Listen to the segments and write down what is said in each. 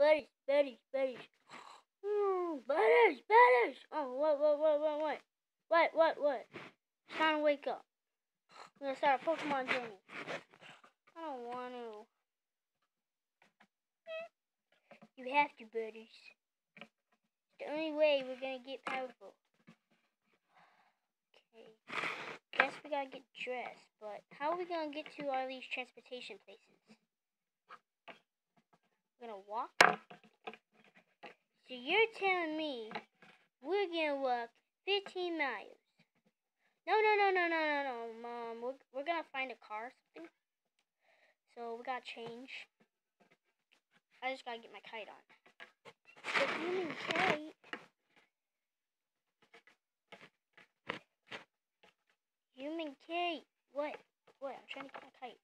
Buddies. Buddies. Oh, what? It's time to wake up. We're gonna start a Pokemon journey. I don't want to. You have to, buddies. It's the only way we're gonna get powerful. Okay. Guess we gotta get dressed, but how are we gonna get to all these transportation places? We're gonna walk? So you're telling me we're gonna walk 15 miles? No, Mom. We're gonna find a car or something. So we gotta change. I just gotta get my kite on. The human kite? Human kite? What? I'm trying to get my kite.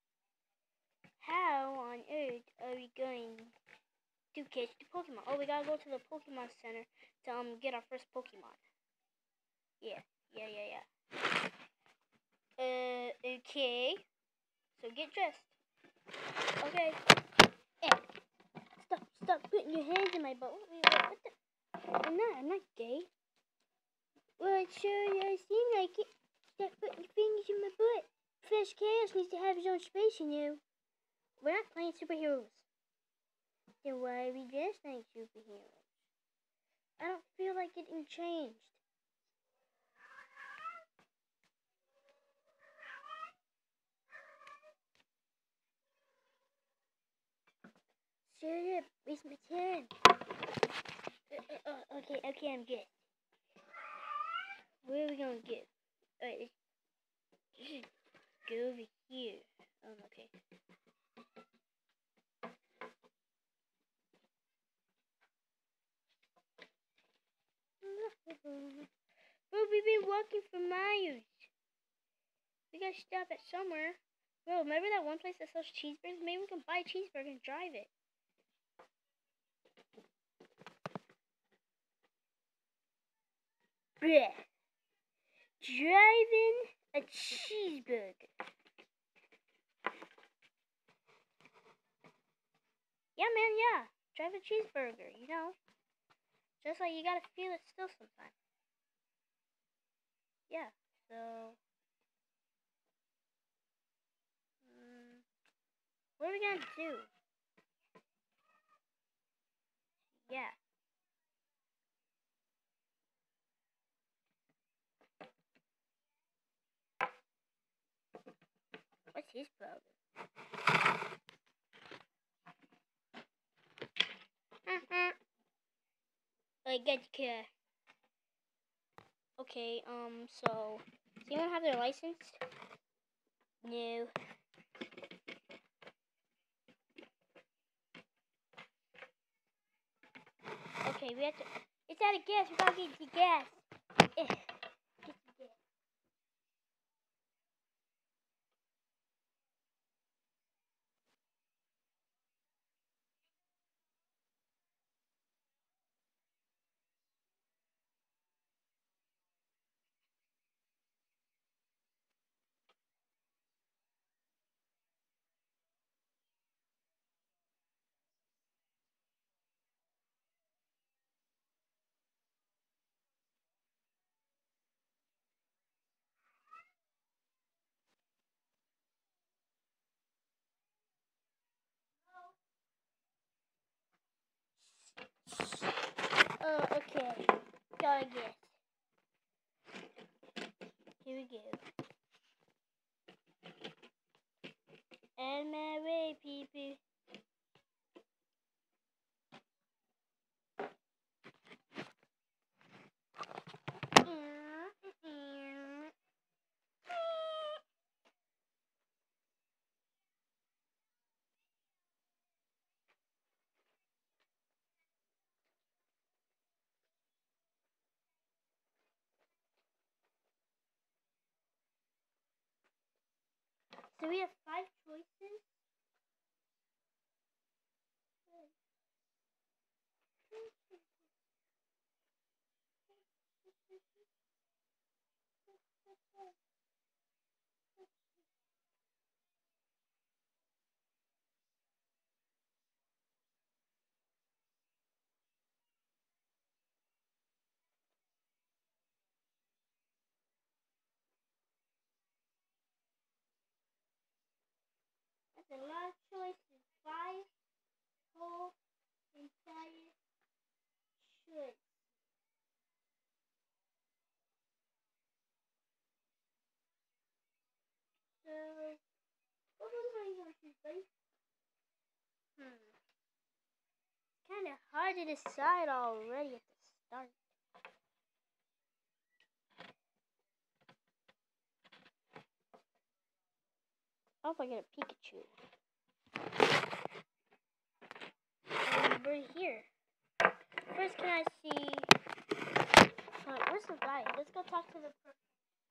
How on earth are we going to catch the Pokemon? Oh, we gotta go to the Pokemon Center to get our first Pokemon. Yeah. Okay. So get dressed. Okay. Hey. Stop putting your hands in my butt. What the? I'm not gay. Well, it sure seem like it. Stop putting your fingers in my butt. Fresh Chaos needs to have his own space, you know. We're not playing superheroes. Then why are we dressed like superheroes? I don't feel like getting changed. Shut up, waste my time. Okay, I'm good. Where are we gonna go? Alright, let's just go over here. Okay. Bro, we've been walking for miles. We gotta stop at somewhere. Bro, remember that one place that sells cheeseburgers? Maybe we can buy a cheeseburger and drive it. Blech. Driving a cheeseburger. Yeah, man, yeah. Drive a cheeseburger, you know. Just like you gotta feel it still sometimes. Yeah, so... what are we gonna do? Yeah. What's his problem? I get the car. Okay, so... does anyone have their license? No. Okay, we have to... it's out of gas. We gotta get the gas. Get the gas. Okay. Gotta get. Here we go. And my way, people. So we have 5 choices. The last choice is 5 whole entire should. So, what one are you going to choose, buddy? Kind of hard to decide already at the start. Oh, I get a Pikachu. And we're here. First, can I see? Where's the guy? Let's go talk to the person.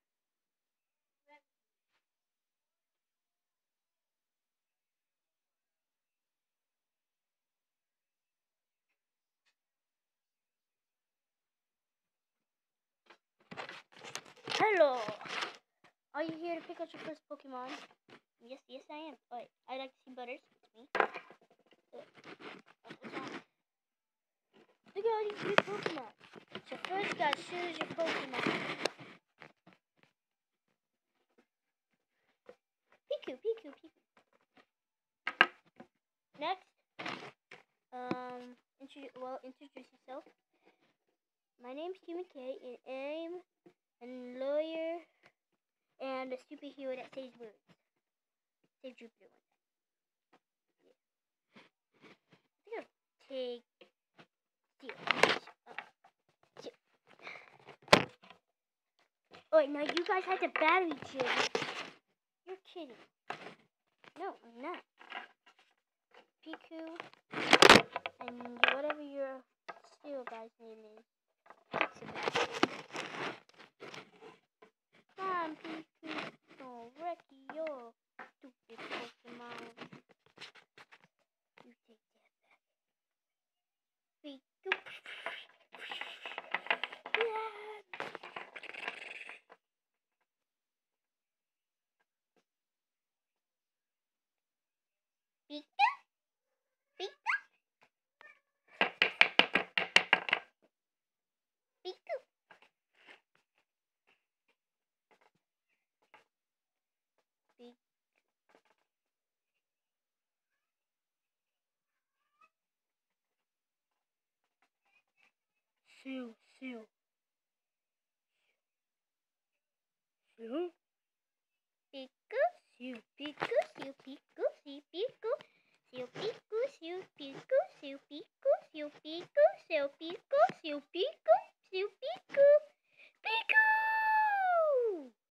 Hello. Are you here to pick up your first Pokemon? Yes, I am. But I'd like to see Butters. It's me. What's wrong? Look at all these good Pokemon. So first, you gotta choose your Pokemon. Piku. Next, introduce yourself. My name's Human K, and I'm a lawyer and a superhero that saves words. Save Jupiter one time. Yeah. I think I'll take Steel. Oh wait, no, you guys had the battery gym. You're kidding. No, I'm not. Piku, and whatever your steel guy's name is. Pixabay. Come on, Piku. Don't wreck your stupid Pokemon. You take that back. Piku. Yeah. Piku. Seal. Piku. Piku.